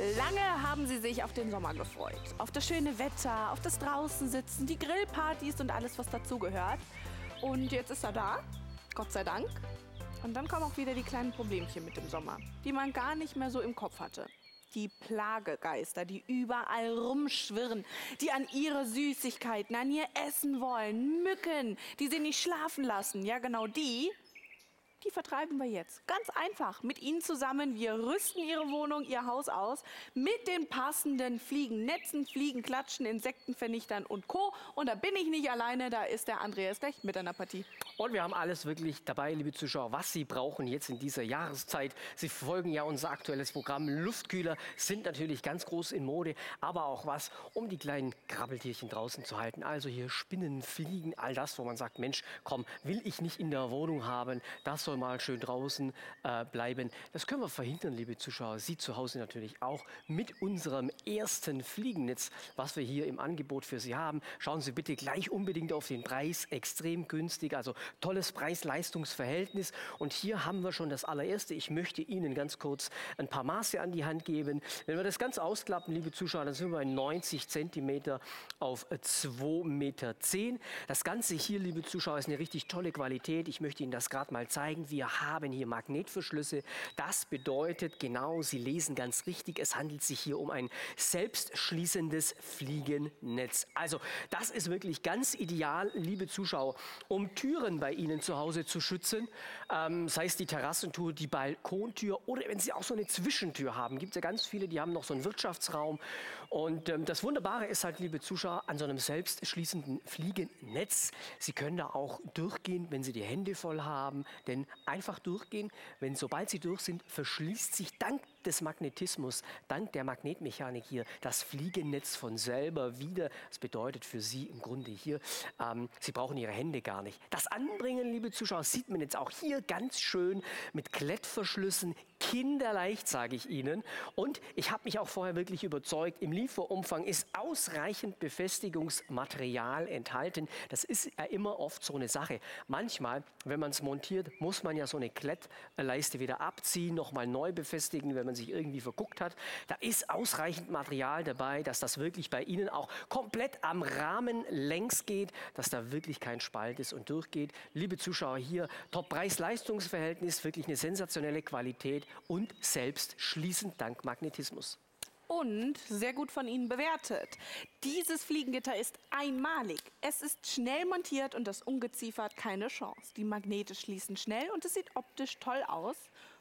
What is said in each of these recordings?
Lange haben Sie sich auf den Sommer gefreut. Auf das schöne Wetter, auf das Draußensitzen, die Grillpartys und alles, was dazugehört. Und jetzt ist er da, Gott sei Dank. Und dann kommen auch wieder die kleinen Problemchen mit dem Sommer, die man gar nicht mehr so im Kopf hatte. Die Plagegeister, die überall rumschwirren, die an ihre Süßigkeiten, an ihr Essen wollen. Mücken, die sie nicht schlafen lassen. Ja, genau die vertreiben wir jetzt. Ganz einfach. Mit Ihnen zusammen. Wir rüsten Ihre Wohnung, Ihr Haus aus mit den passenden Fliegennetzen, Fliegenklatschen, Insektenvernichtern und Co. Und da bin ich nicht alleine, da ist der Andreas gleich mit an der Partie. Und wir haben alles wirklich dabei, liebe Zuschauer, was Sie brauchen jetzt in dieser Jahreszeit. Sie verfolgen ja unser aktuelles Programm. Luftkühler sind natürlich ganz groß in Mode, aber auch was, um die kleinen Krabbeltierchen draußen zu halten. Also hier Spinnen, Fliegen, all das, wo man sagt, Mensch, komm, will ich nicht in der Wohnung haben, das soll mal schön draußen bleiben. Das können wir verhindern, liebe Zuschauer. Sie zu Hause natürlich auch mit unserem ersten Fliegennetz, was wir hier im Angebot für Sie haben. Schauen Sie bitte gleich unbedingt auf den Preis. Extrem günstig, also tolles Preis-Leistungs-Verhältnis. Und hier haben wir schon das allererste. Ich möchte Ihnen ganz kurz ein paar Maße an die Hand geben. Wenn wir das Ganze ausklappen, liebe Zuschauer, dann sind wir bei 90 cm auf 2,10 Meter. Das Ganze hier, liebe Zuschauer, ist eine richtig tolle Qualität. Ich möchte Ihnen das gerade mal zeigen. Wir haben hier Magnetverschlüsse. Das bedeutet genau, Sie lesen ganz richtig, es handelt sich hier um ein selbstschließendes Fliegennetz. Also das ist wirklich ganz ideal, liebe Zuschauer, um Türen bei Ihnen zu Hause zu schützen. Sei es die Terrassentür, die Balkontür oder wenn Sie auch so eine Zwischentür haben. Gibt es ja ganz viele, die haben noch so einen Wirtschaftsraum. Und das Wunderbare ist halt, liebe Zuschauer, an so einem selbstschließenden Fliegennetz, Sie können da auch durchgehen, wenn Sie die Hände voll haben, denn einfach durchgehen, sobald Sie durch sind, verschließt sich dank des Magnetismus, dank der Magnetmechanik hier, das Fliegennetz von selber wieder. Das bedeutet für Sie im Grunde hier, Sie brauchen Ihre Hände gar nicht. Das Anbringen, liebe Zuschauer, sieht man jetzt auch hier ganz schön mit Klettverschlüssen, kinderleicht, sage ich Ihnen. Und ich habe mich auch vorher wirklich überzeugt, im Lieferumfang ist ausreichend Befestigungsmaterial enthalten. Das ist ja immer oft so eine Sache. Manchmal, wenn man es montiert, muss man ja so eine Klettleiste wieder abziehen, nochmal neu befestigen, wenn man sich irgendwie verguckt hat. Da ist ausreichend Material dabei, dass das wirklich bei Ihnen auch komplett am Rahmen längs geht, dass da wirklich kein Spalt ist und durchgeht. Liebe Zuschauer, hier Top-Preis-Leistungsverhältnis, wirklich eine sensationelle Qualität und selbst schließend dank Magnetismus. Und sehr gut von Ihnen bewertet. Dieses Fliegengitter ist einmalig. Es ist schnell montiert und das Ungeziefer hat keine Chance. Die Magnete schließen schnell und es sieht optisch toll aus.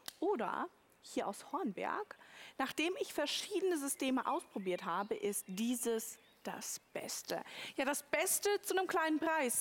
Oder hier aus Hornberg, nachdem ich verschiedene Systeme ausprobiert habe, ist dieses das Beste. Ja, das Beste zu einem kleinen Preis,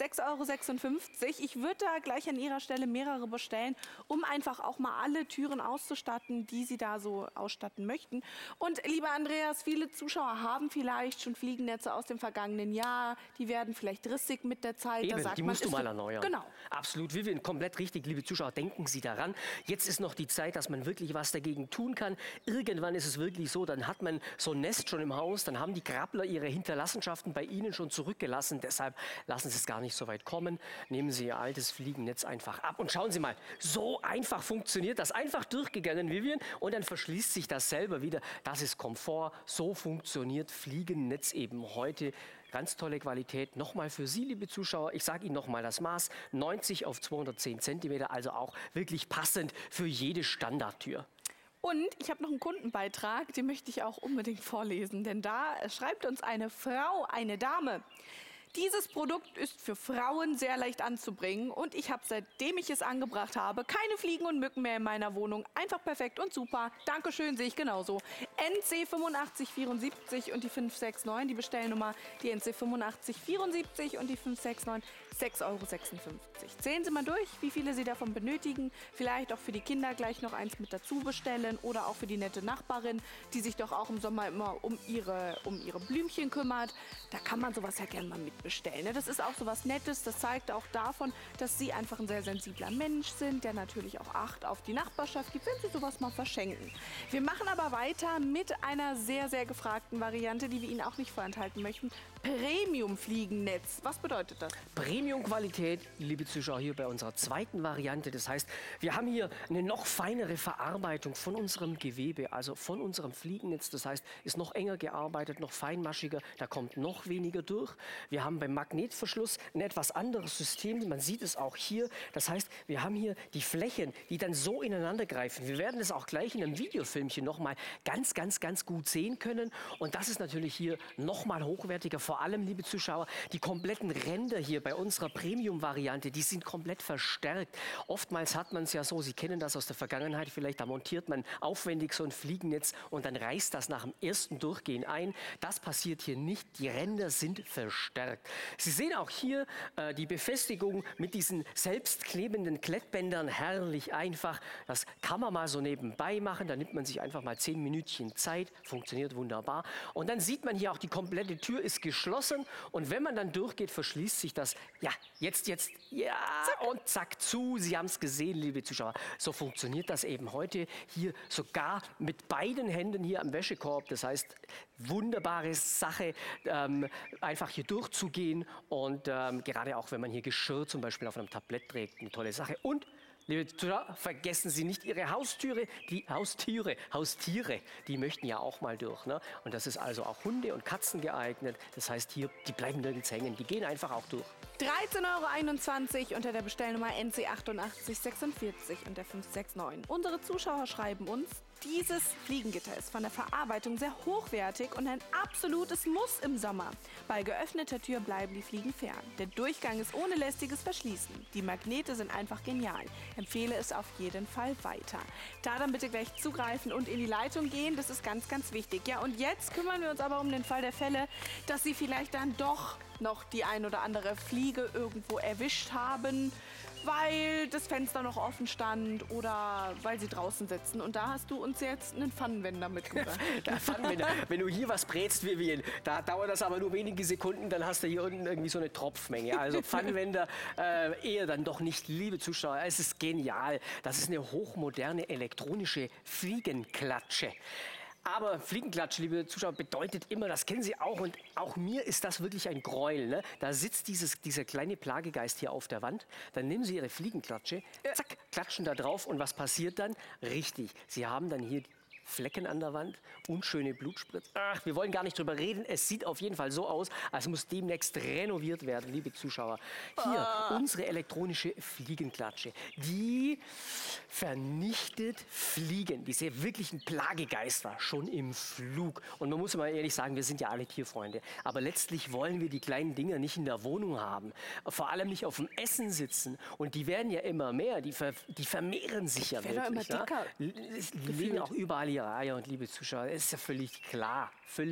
6,56 €. Ich würde da gleich an Ihrer Stelle mehrere bestellen, um einfach auch mal alle Türen auszustatten, die Sie da so ausstatten möchten. Und lieber Andreas, viele Zuschauer haben vielleicht schon Fliegennetze aus dem vergangenen Jahr. Die werden vielleicht rissig mit der Zeit. Eben, da sagt die man, musst du mal erneuern. Genau. Absolut, Vivian, komplett richtig, liebe Zuschauer, denken Sie daran. Jetzt ist noch die Zeit, dass man wirklich was dagegen tun kann. Irgendwann ist es wirklich so, dann hat man so ein Nest schon im Haus, dann haben die Krabbler ihre Hinterlassenschaften bei Ihnen schon zurückgelassen. Deshalb lassen Sie es gar nicht so weit kommen. Nehmen Sie Ihr altes Fliegennetz einfach ab und schauen Sie mal, so einfach funktioniert das. Einfach durchgegangen, Vivian, und dann verschließt sich das selber wieder. Das ist Komfort. So funktioniert Fliegennetz eben heute. Ganz tolle Qualität. Nochmal für Sie, liebe Zuschauer, ich sage Ihnen nochmal das Maß, 90 auf 210 cm, also auch wirklich passend für jede Standardtür. Und ich habe noch einen Kundenbeitrag, den möchte ich auch unbedingt vorlesen, denn da schreibt uns eine Frau, eine Dame: Dieses Produkt ist für Frauen sehr leicht anzubringen und ich habe, seitdem ich es angebracht habe, keine Fliegen und Mücken mehr in meiner Wohnung. Einfach perfekt und super. Dankeschön, sehe ich genauso. NC 8574 und die 569, die Bestellnummer, die NC 8574 und die 569, 6,56 €. Zählen Sie mal durch, wie viele Sie davon benötigen. Vielleicht auch für die Kinder gleich noch eins mit dazu bestellen oder auch für die nette Nachbarin, die sich doch auch im Sommer immer um ihre Blümchen kümmert. Da kann man sowas ja gerne mal mitbestellen. Ne? Das ist auch so was Nettes. Das zeigt auch davon, dass Sie einfach ein sehr sensibler Mensch sind, der natürlich auch Acht auf die Nachbarschaft gibt, wenn Sie sowas mal verschenken. Wir machen aber weiter mit einer sehr, sehr gefragten Variante, die wir Ihnen auch nicht vorenthalten möchten. Premium-Fliegennetz. Was bedeutet das? Premium-Qualität, liebe Zuschauer, hier bei unserer zweiten Variante. Das heißt, wir haben hier eine noch feinere Verarbeitung von unserem Gewebe, also von unserem Fliegennetz. Das heißt, ist noch enger gearbeitet, noch feinmaschiger, da kommt noch weniger durch. Wir haben beim Magnetverschluss ein etwas anderes System. Man sieht es auch hier. Das heißt, wir haben hier die Flächen, die dann so ineinander greifen. Wir werden das auch gleich in einem Videofilmchen noch mal ganz gut sehen können. Und das ist natürlich hier noch mal hochwertiger. Vor allem, liebe Zuschauer, die kompletten Ränder hier bei unserer Premium-Variante, die sind komplett verstärkt. Oftmals hat man es ja so, Sie kennen das aus der Vergangenheit vielleicht, da montiert man aufwendig so ein Fliegennetz und dann reißt das nach dem ersten Durchgehen ein. Das passiert hier nicht. Die Ränder sind verstärkt. Sie sehen auch hier die Befestigung mit diesen selbstklebenden Klettbändern. Herrlich einfach. Das kann man mal so nebenbei machen. Da nimmt man sich einfach mal 10 Minütchen Zeit. Funktioniert wunderbar. Und dann sieht man hier auch, die komplette Tür ist geschlossen. Und wenn man dann durchgeht, verschließt sich das. Ja, jetzt, ja, zack. Und zack, zu. Sie haben es gesehen, liebe Zuschauer. So funktioniert das eben heute hier sogar mit beiden Händen hier am Wäschekorb. Das heißt, wunderbare Sache, einfach hier durchzugehen. Und gerade auch, wenn man hier Geschirr zum Beispiel auf einem Tablett trägt, eine tolle Sache. Und liebe Zuschauer, vergessen Sie nicht Ihre Haustiere, die möchten ja auch mal durch. Ne? Und das ist also auch Hunde und Katzen geeignet. Das heißt hier, die bleiben nirgends hängen, die gehen einfach auch durch. 13,21 € unter der Bestellnummer NC8846 und der 569. Unsere Zuschauer schreiben uns, dieses Fliegengitter ist von der Verarbeitung sehr hochwertig und ein absolutes Muss im Sommer. Bei geöffneter Tür bleiben die Fliegen fern. Der Durchgang ist ohne lästiges Verschließen. Die Magnete sind einfach genial. Empfehle es auf jeden Fall weiter. Da dann bitte gleich zugreifen und in die Leitung gehen, das ist ganz wichtig. Ja, und jetzt kümmern wir uns aber um den Fall der Fälle, dass Sie vielleicht dann doch noch die ein oder andere Fliege irgendwo erwischt haben, weil das Fenster noch offen stand oder weil sie draußen sitzen. Und da hast du uns jetzt einen Pfannenwender mitgebracht. Der Pfannenwender, wenn du hier was brätst, Vivian, da dauert das aber nur wenige Sekunden, dann hast du hier unten irgendwie so eine Tropfmenge. Also Pfannenwender eher dann doch nicht, liebe Zuschauer. Es ist genial. Das ist eine hochmoderne elektronische Fliegenklatsche. Aber Fliegenklatsch, liebe Zuschauer, bedeutet immer, das kennen Sie auch und auch mir ist das wirklich ein Gräuel. Ne? Da sitzt dieser kleine Plagegeist hier auf der Wand, dann nehmen Sie Ihre Fliegenklatsche, zack, klatschen da drauf und was passiert dann? Richtig, Sie haben dann hier Flecken an der Wand, unschöne Blutspritze. Ach, wir wollen gar nicht drüber reden. Es sieht auf jeden Fall so aus, als muss demnächst renoviert werden, liebe Zuschauer. Hier, unsere elektronische Fliegenklatsche. Die vernichtet Fliegen. Die ist ja wirklich ein Plagegeister, schon im Flug. Und man muss mal ehrlich sagen, wir sind ja alle Tierfreunde. Aber letztlich wollen wir die kleinen Dinger nicht in der Wohnung haben. Vor allem nicht auf dem Essen sitzen. Und die werden ja immer mehr. Die vermehren sich ja wirklich. Immer dicker. Die liegen auch überall ihre Eier. Und liebe Zuschauer, ist ja völlig klar.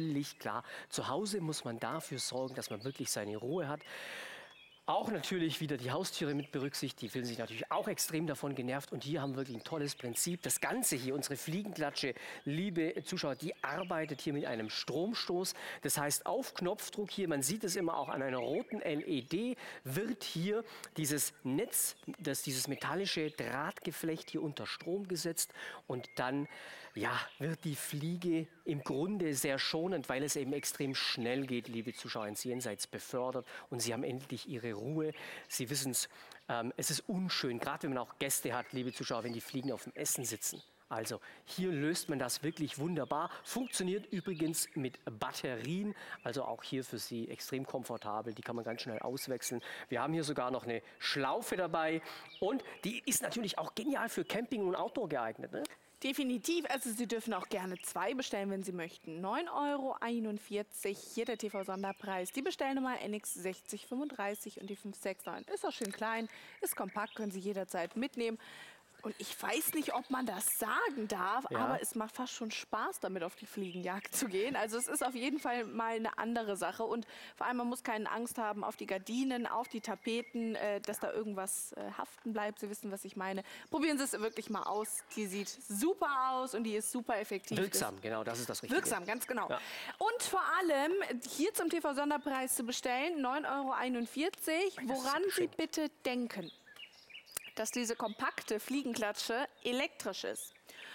Zu Hause muss man dafür sorgen, dass man wirklich seine Ruhe hat. Auch natürlich wieder die Haustiere mit berücksichtigt, die fühlen sich natürlich auch extrem davon genervt und hier haben wir wirklich ein tolles Prinzip. Das Ganze hier, unsere Fliegenklatsche, liebe Zuschauer, die arbeitet hier mit einem Stromstoß. Das heißt, auf Knopfdruck hier, man sieht es immer auch an einer roten LED, wird hier dieses Netz, dieses metallische Drahtgeflecht hier unter Strom gesetzt und dann wird die Fliege im Grunde sehr schonend, weil es eben extrem schnell geht, liebe Zuschauer, ins Jenseits befördert und Sie haben endlich Ihre Ruhe. Sie wissen es, es ist unschön, gerade wenn man auch Gäste hat, liebe Zuschauer, wenn die Fliegen auf dem Essen sitzen. Also hier löst man das wirklich wunderbar. Funktioniert übrigens mit Batterien, also auch hier für Sie extrem komfortabel. Die kann man ganz schnell auswechseln. Wir haben hier sogar noch eine Schlaufe dabei und die ist natürlich auch genial für Camping und Outdoor geeignet. Ne? Definitiv, also Sie dürfen auch gerne 2 bestellen, wenn Sie möchten. 9,41 € hier der TV-Sonderpreis. Die Bestellnummer NX 6035 und die 569. Ist auch schön klein, ist kompakt, können Sie jederzeit mitnehmen. Und ich weiß nicht, ob man das sagen darf, aber es macht fast schon Spaß, damit auf die Fliegenjagd zu gehen. Also es ist auf jeden Fall mal eine andere Sache. Und vor allem, man muss keine Angst haben auf die Gardinen, auf die Tapeten, dass da irgendwas haften bleibt. Sie wissen, was ich meine. Probieren Sie es wirklich mal aus. Die sieht super aus und die ist super effektiv. Wirksam, genau, das ist das Richtige. Wirksam, ganz genau. Ja. Und vor allem hier zum TV-Sonderpreis zu bestellen, 9,41 €, woran Sie bitte denken, dass diese kompakte Fliegenklatsche elektrisch ist.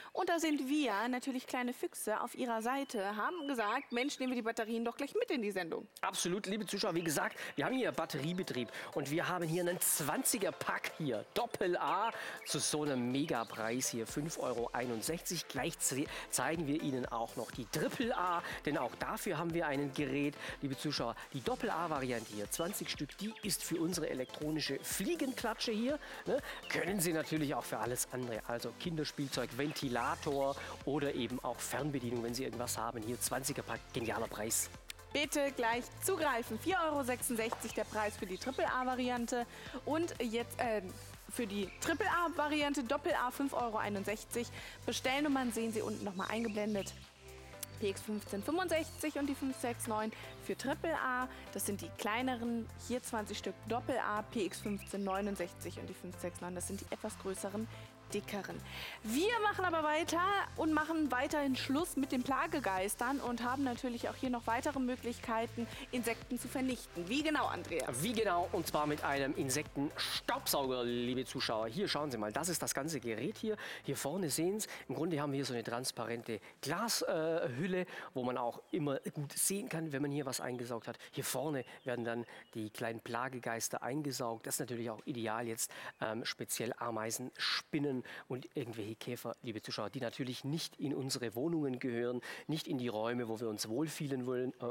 Und da sind wir, natürlich kleine Füchse, auf ihrer Seite, haben gesagt, Mensch, nehmen wir die Batterien doch gleich mit in die Sendung. Absolut, liebe Zuschauer, wie gesagt, wir haben hier Batteriebetrieb und wir haben hier einen 20er-Pack hier, Doppel-A, zu so einem Megapreis hier, 5,61 €. Gleich zeigen wir Ihnen auch noch die Triple-A, denn auch dafür haben wir ein Gerät, liebe Zuschauer. Die Doppel-A-Variante hier, 20 Stück, die ist für unsere elektronische Fliegenklatsche hier. Ne? Können Sie natürlich auch für alles andere, also Kinderspielzeug, Ventilator oder eben auch Fernbedienung, wenn Sie irgendwas haben. Hier 20er-Pack, genialer Preis. Bitte gleich zugreifen. 4,66 € der Preis für die Triple-A-Variante. Und jetzt für die Triple-A-Variante Doppel-A 5,61 €. Bestellnummern sehen Sie unten nochmal eingeblendet. PX 1565 und die 569 für Triple-A. Das sind die kleineren, hier 20 Stück Doppel-A, PX 1569 und die 569. Das sind die etwas größeren, dickeren. Wir machen aber weiter und machen weiterhin Schluss mit den Plagegeistern und haben natürlich auch hier noch weitere Möglichkeiten, Insekten zu vernichten. Wie genau, Andreas? Wie genau? Und zwar mit einem Insektenstaubsauger, liebe Zuschauer. Hier schauen Sie mal, das ist das ganze Gerät hier. Hier vorne sehen Sie, im Grunde haben wir hier so eine transparente Glashülle, wo man auch immer gut sehen kann, wenn man hier was eingesaugt hat. Hier vorne werden dann die kleinen Plagegeister eingesaugt. Das ist natürlich auch ideal jetzt, speziell Ameisen, Spinnen und irgendwelche Käfer, liebe Zuschauer, die natürlich nicht in unsere Wohnungen gehören, nicht in die Räume, wo wir uns wohlfühlen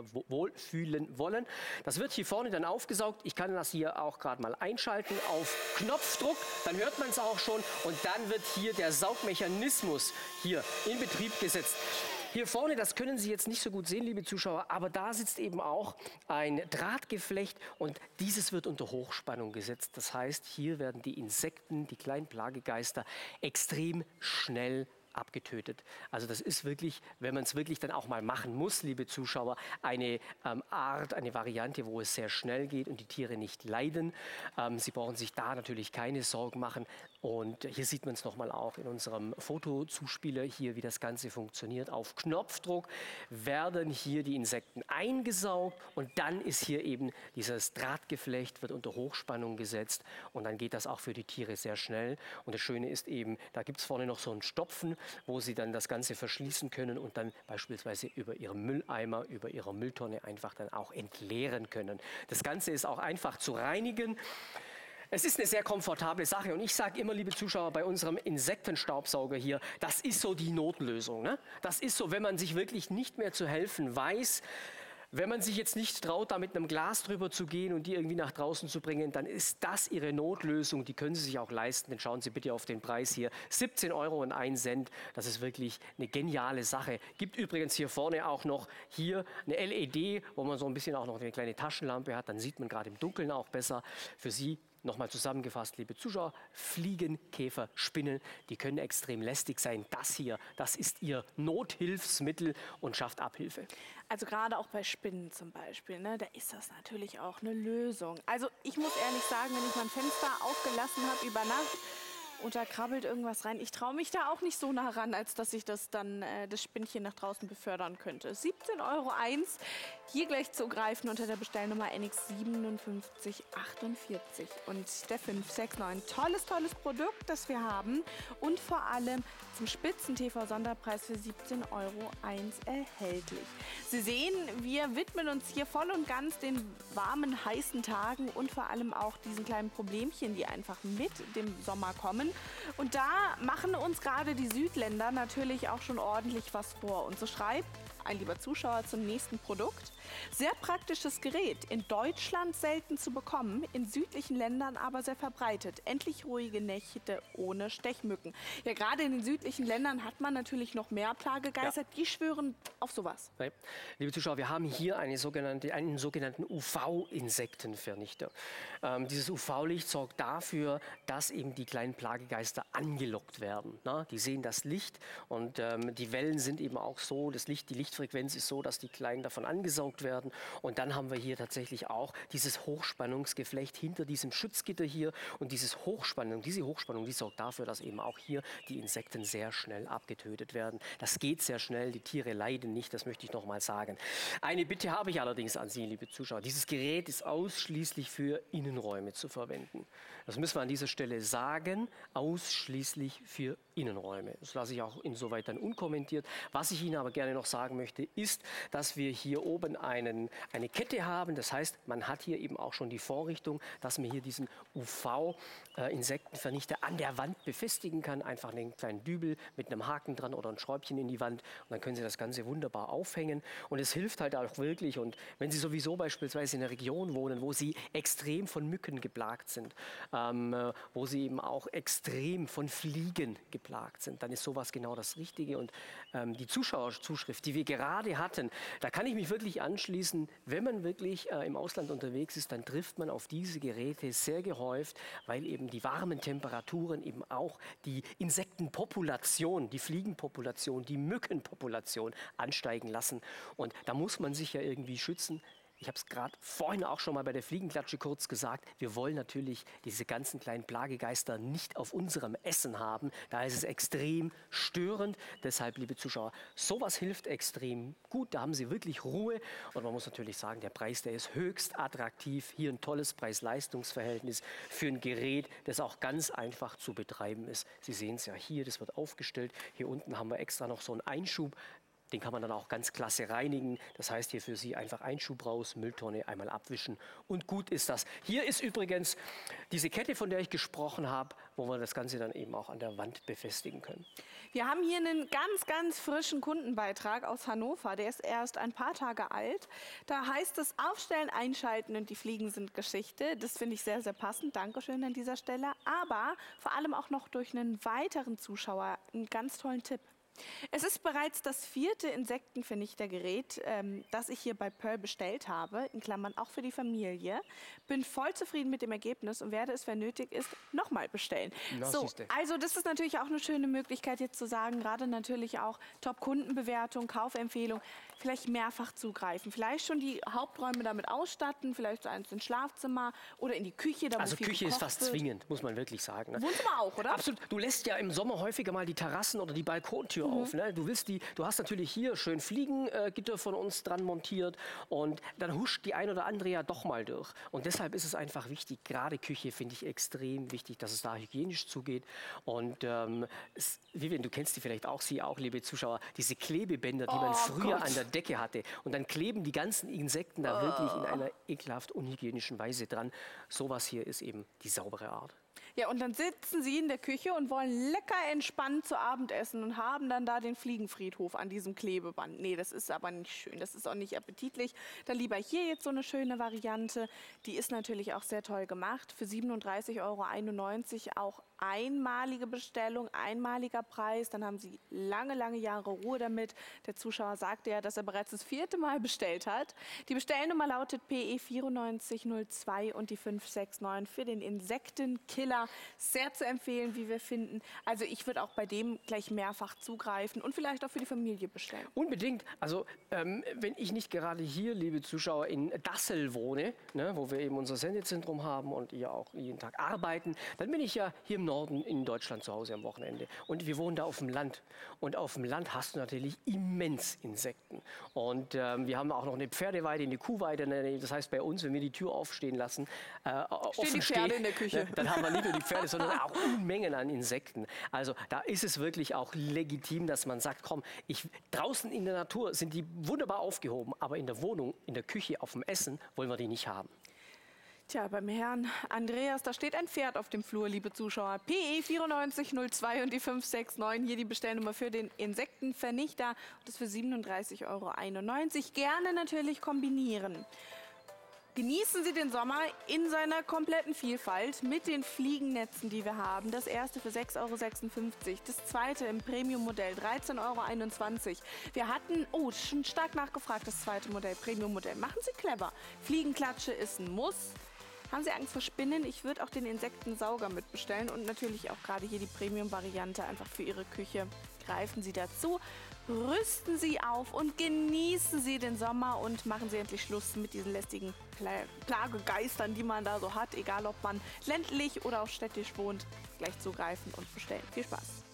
wollen. Das wird hier vorne dann aufgesaugt. Ich kann das hier auch gerade mal einschalten auf Knopfdruck. Dann hört man es auch schon und dann wird hier der Saugmechanismus hier in Betrieb gesetzt. Hier vorne, das können Sie jetzt nicht so gut sehen, liebe Zuschauer, aber da sitzt eben auch ein Drahtgeflecht und dieses wird unter Hochspannung gesetzt. Das heißt, hier werden die Insekten, die kleinen Plagegeister, extrem schnell abgetötet. Also das ist wirklich, wenn man es wirklich dann auch mal machen muss, liebe Zuschauer, eine Art, eine Variante, wo es sehr schnell geht und die Tiere nicht leiden. Sie brauchen sich da natürlich keine Sorgen machen. Und hier sieht man es nochmal auch in unserem Fotozuspieler hier, wie das Ganze funktioniert. Auf Knopfdruck werden hier die Insekten eingesaugt und dann ist hier eben dieses Drahtgeflecht, wird unter Hochspannung gesetzt und dann geht das auch für die Tiere sehr schnell. Und das Schöne ist eben, da gibt es vorne noch so einen Stopfen, wo sie dann das Ganze verschließen können und dann beispielsweise über ihren Mülleimer, über ihre Mülltonne einfach dann auch entleeren können. Das Ganze ist auch einfach zu reinigen. Es ist eine sehr komfortable Sache und ich sage immer, liebe Zuschauer, bei unserem Insektenstaubsauger hier, das ist so die Notlösung. Ne? Das ist so, wenn man sich wirklich nicht mehr zu helfen weiß, wenn man sich jetzt nicht traut, da mit einem Glas drüber zu gehen und die irgendwie nach draußen zu bringen, dann ist das Ihre Notlösung. Die können Sie sich auch leisten. Dann schauen Sie bitte auf den Preis hier. 17,01 €. Das ist wirklich eine geniale Sache. Gibt übrigens hier vorne auch noch hier eine LED, wo man so ein bisschen auch noch eine kleine Taschenlampe hat. Dann sieht man gerade im Dunkeln auch besser. Für Sie nochmal zusammengefasst, liebe Zuschauer, Fliegen, Käfer, Spinnen, die können extrem lästig sein. Das hier, das ist Ihr Nothilfsmittel und schafft Abhilfe. Also gerade auch bei Spinnen zum Beispiel, ne, da ist das natürlich auch eine Lösung. Also ich muss ehrlich sagen, wenn ich mein Fenster aufgelassen habe über Nacht und da krabbelt irgendwas rein, ich traue mich da auch nicht so nah ran, als dass ich das dann, das Spinnchen nach draußen befördern könnte. 17,01 €, hier gleich zugreifen unter der Bestellnummer NX 5748 und der 569. Tolles, tolles Produkt, das wir haben und vor allem zum Spitzen-TV-Sonderpreis für 17,01 € erhältlich. Sie sehen, wir widmen uns hier voll und ganz den warmen, heißen Tagen und vor allem auch diesen kleinen Problemchen, die einfach mit dem Sommer kommen. Und da machen uns gerade die Südländer natürlich auch schon ordentlich was vor. Und so schreibt ein lieber Zuschauer zum nächsten Produkt. Sehr praktisches Gerät, in Deutschland selten zu bekommen, in südlichen Ländern aber sehr verbreitet. Endlich ruhige Nächte ohne Stechmücken. Ja, gerade in den südlichen Ländern hat man natürlich noch mehr Plagegeister, die schwören auf sowas. Nein. Liebe Zuschauer, wir haben hier einen sogenannten UV-Insektenvernichter. Dieses UV-Licht sorgt dafür, dass eben die kleinen Plagegeister angelockt werden. Na? Die sehen das Licht und die Wellen sind eben auch so, die Lichtfrequenz ist so, dass die Kleinen davon angesaugt werden. Und dann haben wir hier tatsächlich auch dieses Hochspannungsgeflecht hinter diesem Schutzgitter hier. Und diese Hochspannung, die sorgt dafür, dass eben auch hier die Insekten sehr schnell abgetötet werden. Das geht sehr schnell, die Tiere leiden nicht, das möchte ich noch mal sagen. Eine Bitte habe ich allerdings an Sie, liebe Zuschauer. Dieses Gerät ist ausschließlich für Innenräume zu verwenden. Das müssen wir an dieser Stelle sagen, ausschließlich für Innenräume. Das lasse ich auch insoweit dann unkommentiert. Was ich Ihnen aber gerne noch sagen möchte, ist, dass wir hier oben eine Kette haben. Das heißt, man hat hier eben auch schon die Vorrichtung, dass man hier diesen UV-Insektenvernichter an der Wand befestigen kann. Einfach einen kleinen Dübel mit einem Haken dran oder ein Schräubchen in die Wand. Und dann können Sie das Ganze wunderbar aufhängen. Und es hilft halt auch wirklich. Und wenn Sie sowieso beispielsweise in einer Region wohnen, wo Sie extrem von Mücken geplagt sind, wo Sie eben auch extrem von Fliegen geplagt sind, dann ist sowas genau das Richtige. Und die Zuschauerzuschrift, die wir gerade hatten, da kann ich mich wirklich anschließen. Wenn man wirklich im Ausland unterwegs ist, dann trifft man auf diese Geräte sehr gehäuft, weil eben die warmen Temperaturen eben auch die Insektenpopulation, die Fliegenpopulation, die Mückenpopulation ansteigen lassen. Und da muss man sich ja irgendwie schützen. Ich habe es gerade vorhin auch schon mal bei der Fliegenklatsche kurz gesagt, wir wollen natürlich diese ganzen kleinen Plagegeister nicht auf unserem Essen haben. Da ist es extrem störend. Deshalb, liebe Zuschauer, sowas hilft extrem gut. Da haben Sie wirklich Ruhe. Und man muss natürlich sagen, der Preis, der ist höchst attraktiv. Hier ein tolles Preis-Leistungs-Verhältnis für ein Gerät, das auch ganz einfach zu betreiben ist. Sie sehen es ja hier, das wird aufgestellt. Hier unten haben wir extra noch so einen Einschub. Den kann man dann auch ganz klasse reinigen. Das heißt hier für Sie einfach Einschub raus, Mülltonne einmal abwischen und gut ist das. Hier ist übrigens diese Kette, von der ich gesprochen habe, wo wir das Ganze dann eben auch an der Wand befestigen können. Wir haben hier einen ganz, ganz frischen Kundenbeitrag aus Hannover. Der ist erst ein paar Tage alt. Da heißt es Aufstellen, Einschalten und die Fliegen sind Geschichte. Das finde ich sehr, sehr passend. Dankeschön an dieser Stelle. Aber vor allem auch noch durch einen weiteren Zuschauer einen ganz tollen Tipp. Es ist bereits das 4. Insektenvernichtergerät, das ich hier bei Pearl bestellt habe, in Klammern auch für die Familie. Bin voll zufrieden mit dem Ergebnis und werde es, wenn nötig ist, nochmal bestellen. So, also das ist natürlich auch eine schöne Möglichkeit jetzt zu sagen, gerade natürlich auch Top-Kundenbewertung, Kaufempfehlung, vielleicht mehrfach zugreifen. Vielleicht schon die Haupträume damit ausstatten, vielleicht so eins ins Schlafzimmer oder in die Küche. Da also Küche ist fast zwingend, muss man wirklich sagen. Ne? Wohnzimmer auch, oder? Absolut. Du lässt ja im Sommer häufiger mal die Terrassen oder die Balkontür auf. Ne? Du hast natürlich hier schön Fliegengitter von uns dran montiert und dann huscht die ein oder andere ja doch mal durch. Und deshalb ist es einfach wichtig, gerade Küche finde ich extrem wichtig, dass es da hygienisch zugeht. Und Vivian, du kennst die vielleicht auch, Sie auch, liebe Zuschauer, diese Klebebänder, die man früher an der Decke hatte. Und dann kleben die ganzen Insekten da wirklich in einer ekelhaft unhygienischen Weise dran. Sowas hier ist eben die saubere Art. Ja, und dann sitzen Sie in der Küche und wollen lecker entspannt zu Abend essen und haben dann da den Fliegenfriedhof an diesem Klebeband. Nee, das ist aber nicht schön, das ist auch nicht appetitlich. Dann lieber hier jetzt so eine schöne Variante. Die ist natürlich auch sehr toll gemacht. Für 37,91 € auch einmalige Bestellung, einmaliger Preis. Dann haben Sie lange, lange Jahre Ruhe damit. Der Zuschauer sagte ja, dass er bereits das 4. Mal bestellt hat. Die Bestellnummer lautet PE 9402 und die 569 für den Insektenkiller. Sehr zu empfehlen, wie wir finden. Also ich würde auch bei dem gleich mehrfach zugreifen und vielleicht auch für die Familie bestellen. Unbedingt. Also wenn ich nicht gerade hier, liebe Zuschauer, in Dassel wohne, ne, wo wir eben unser Sendezentrum haben und ihr auch jeden Tag arbeiten, dann bin ich ja hier im Norden in Deutschland zu Hause am Wochenende. Und wir wohnen da auf dem Land. Und auf dem Land hast du natürlich immens Insekten. Und wir haben auch noch eine Pferdeweide, eine Kuhweide. Das heißt, bei uns, wenn wir die Tür aufstehen lassen, stehen die Pferde in der Küche. Dann haben wir nicht nur die Pferde, sondern auch Unmengen an Insekten. Also da ist es wirklich auch legitim, dass man sagt, komm, draußen in der Natur sind die wunderbar aufgehoben, aber in der Wohnung, in der Küche, auf dem Essen wollen wir die nicht haben. Tja, beim Herrn Andreas, da steht ein Pferd auf dem Flur, liebe Zuschauer. PE 9402 und die 569, hier die Bestellnummer für den Insektenvernichter. Und das für 37,91 €. Gerne natürlich kombinieren. Genießen Sie den Sommer in seiner kompletten Vielfalt mit den Fliegennetzen, die wir haben. Das erste für 6,56 €, das zweite im Premium-Modell 13,21 €. Wir hatten, schon stark nachgefragt, das zweite Modell, Premium-Modell. Machen Sie clever. Fliegenklatsche ist ein Muss. Haben Sie Angst vor Spinnen? Ich würde auch den Insektensauger mitbestellen und natürlich auch gerade hier die Premium-Variante einfach für Ihre Küche. Greifen Sie dazu, rüsten Sie auf und genießen Sie den Sommer und machen Sie endlich Schluss mit diesen lästigen Plagegeistern, die man da so hat, egal ob man ländlich oder auch städtisch wohnt. Gleich zugreifen und bestellen. Viel Spaß!